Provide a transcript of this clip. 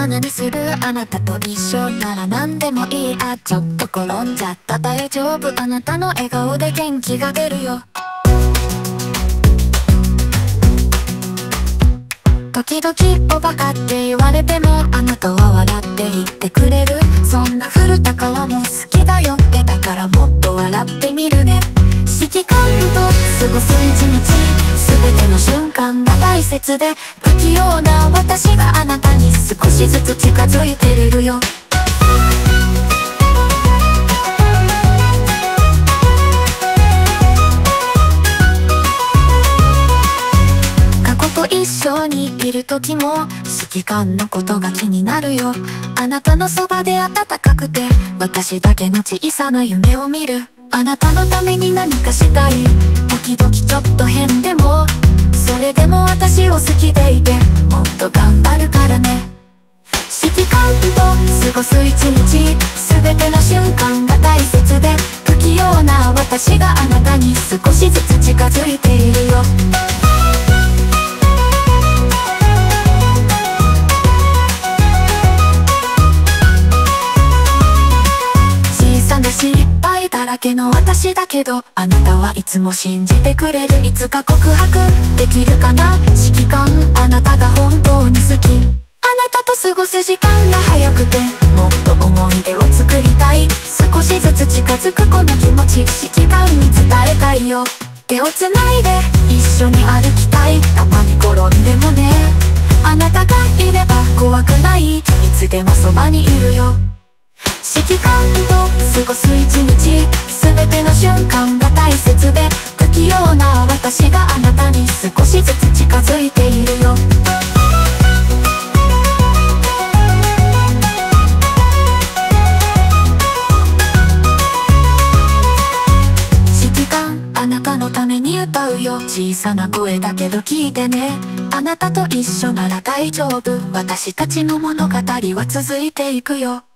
花にするあなたと一緒なら何でもいい。ちょっと転んじゃった大丈夫。あなたの笑顔で元気が出るよ。時々おバカって言われてもあなたは笑って言ってくれる。そんな古田川も好きだよってだからもっと笑ってみるね。指揮官と過ごす一日全ての瞬間が大切で不器用な私があなたに少しずつ近づいてるよ。一緒にいる時も指揮官のことが気になるよ。あなたのそばで温かくて私だけの小さな夢を見る。あなたのために何かしたい。時々ちょっと変でもそれでも私を好きでいてもっと頑張るからね。指揮官と過ごす一日全ての瞬間が大切で不器用な私があなたに少しずつ近づいているよ。失敗だらけの私だけどあなたはいつも信じてくれる。いつか告白できるかな。指揮官あなたが本当に好き。あなたと過ごす時間が早くてもっと思い出を作りたい。少しずつ近づくこの気持ち指揮官に伝えたいよ。手をつないで一緒に歩きたい。たまに転んでもねあなたがいれば怖くない。いつでもそばにいるよ。指揮官と過ごす一日全ての瞬間が大切で不器用な私があなたに少しずつ近づいているよ。指揮官あなたのために歌うよ。小さな声だけど聞いてね。あなたと一緒なら大丈夫。私たちの物語は続いていくよ。